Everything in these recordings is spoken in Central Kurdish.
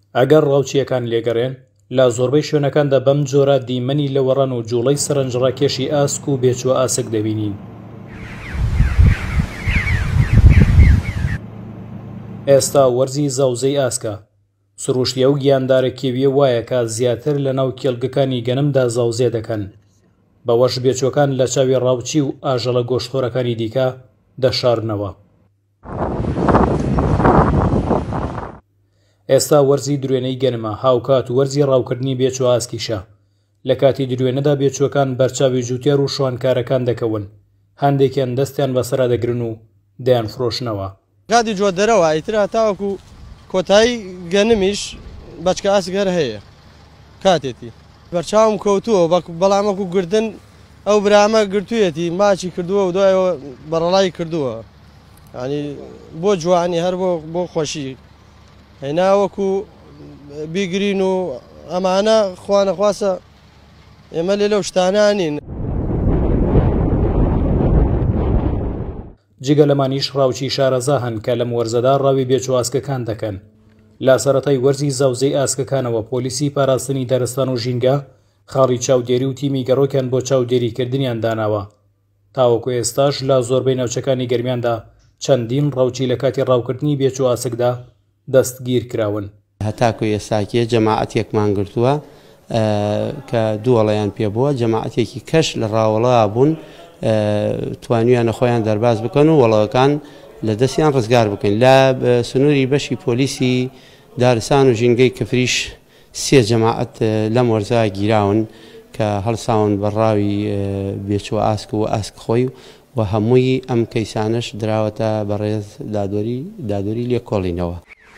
ئەگەر ڕاوچیەکان لێگەڕێن لە زۆربەی شوێنەکاندا بەم جۆرە دیمەنی لەوەڕەن و جوڵەی سەرنجڕاکێشی ئاسک و بێچوە ئاسک دەبینین. ئێستا وەرزی زاوزەی ئاسکە. سروشتیە و گیاندارە کێویە وایە کە زیاتر لە ناو کێڵگەکانی گەنمدا زاوزێ دەکەن. بەوەش بێچوەکان لە چاوی ڕاوچی و ئاژەڵە گۆشتخۆرەکانی دیکە دەشارنەوە. ئێستا وەرزی درێنەی گەنمە هاوکات و وەرزی ڕاوکردنی بێچوە ئاسکیشە. لە کاتی درێنەدا بێچوەکان بەرچاوی جوتێر و شوانکارەکان دەکەون. هەندێکیان دەستیان بەسەرا دەگرن و دەیان فرۆشنەوە. گادی جۆ دەرەوە ئیترا تاوەکو کۆتایی گەنمیش بەچکە ئاسگەر هەیە کاتێتی بەرچاوم کەوتووە بەڵامەکو گردن ئەو برامە گرتوویەتی ماچی کردووە و دوایەوە بەڕەڵایی کردووە ینی بۆ جوانی هەر بۆ خۆشی هێناوەکو بیگرین و ئەمانە خوا نەخواسە ئێمە لێ لەو شتانانین. جگە لەمانیش ڕاوچی شارەزا هەن کە لەم وەرزەدا ڕاوی بێچوە ئاسکەکان دەکەن. لا سەرەتای وەرزی زاوزەی ئاسکەکانەوە پۆلیسی پاراستنی دارستان و ژینگە خاڵی چاودێری و تیمی گەڕۆکیان بۆ چاودێریکردنیان داناوە. تاوەکو ئێستاش لە زۆربەی ناوچەکانی گەرمیاندا چەندین ڕاوچی لە کاتی ڕاوکردنی بێچوە ئاسکدا دەستگیر کراون. هەتاکو ئێستاکێ جەماعەتێکمان گرتووە کە دووەڵەیان پێبووە جەماعەتێکی کەش لە ڕاوەڵا بوون توانیویانە خۆیان دەرباز بکەن و وەڵەوەکان لە دەستیان ڕزگار بکەین. لە سنووری بەشی پۆلیسی دارستان و ژینگەی کفریش سێ جەماعەت لەم وەرزە گیراون کە هەڵساون بەڕاوی بێچوە ئاسک و ئاسک خۆی و هەمووی ئەم کەیسانش دراوەتە بەڕێز دادوەری لێکۆڵینەوە.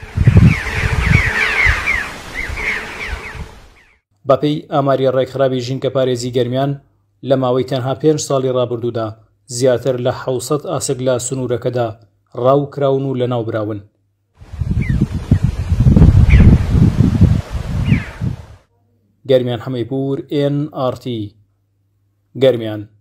بەپێی ئاماری ڕێکخراپی ژینگە پارێزی گەرمیان لە ماوەی تەنها 5 ساڵی ڕابردوودا زیاتر لە 700 ئاسک لە سنوورەکەدا ڕاو کراون و لەناو براون. گەرمیان حەمەیپور NRT گەرمیان.